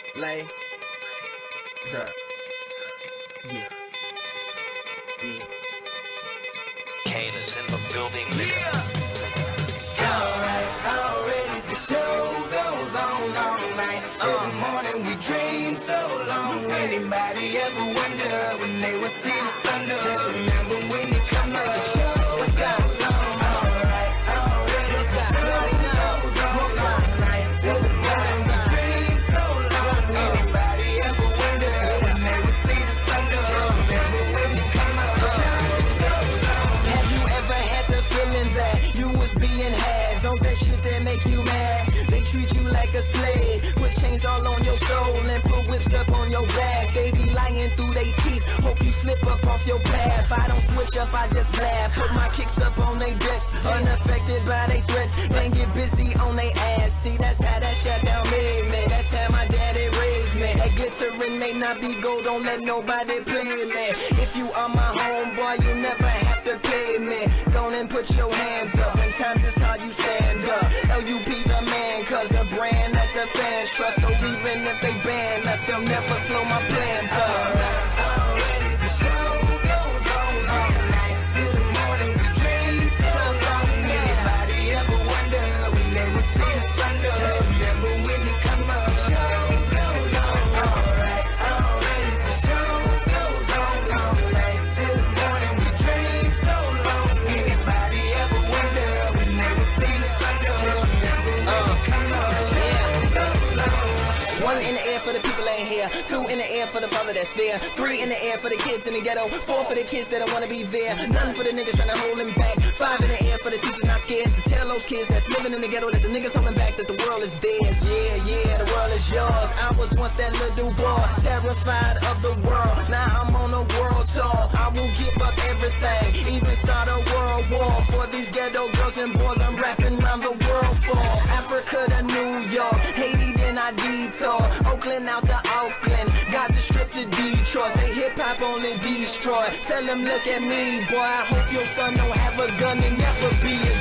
Lay. Sir. Yeah. Yeah. Kane is in the building. Alright, already the show goes on all night till the morning. We dream so long. Anybody ever wonder when they would see the sun? Just remember when you come up, the show goes on. Alright, already the show goes on all night till the morning. We dream so long. Anybody ever wonder when they would see the sun? Just remember when you come up, the show goes on. Have you ever had the feeling that you was being had? Don't that shit that make you mad? They treat you like a slave, put chains all on your soul and put whips up on your back. They be lying through they teeth, hope you slip up off your path. I don't switch up, I just laugh, put my kicks up on they desk, unaffected by they threats. Then get busy on they ass. See, that's how that shut down made me. That's how my daddy raised me. That glittering may not be gold, don't let nobody play me. If you are my homeboy, you never have to pay me. Go and put your hands up, when times is how you stand up. LUP the man, cause a brand that the fans trust. So even if they ban us, they'll never slow my plans up. Already the show goes on all night till the morning. We dream so long. Anybody ever wonder when they will see the sun? Just remember when you come up, the show goes on. Alright, already the show goes on all night till the morning. We dream so long. Anybody ever wonder when they will see the sun? Just remember when you come up, the show goes on. One in the air for the people ain't here. Two in the air for the father that's there. Three in the air for the kids in the ghetto. Four for the kids that don't wanna be there. None for the niggas trying to hold them back. Five in the air for the teachers not scared to tell those kids that's living in the ghetto that the niggas holding back, that the world is theirs. Yeah, yeah, the world is yours. I was once that little boy, terrified of the world. Now I'm on a world tour. I will give up everything, even start a world war. For these ghetto girls and boys I'm rapping around the world for. Africa to New York, Haiti then I detour. Oakland out to Oakland, Gaza Strip to Detroit. Say hip-hop only destroy. Tell them look at me, boy, I hope your son don't have a gun and never be a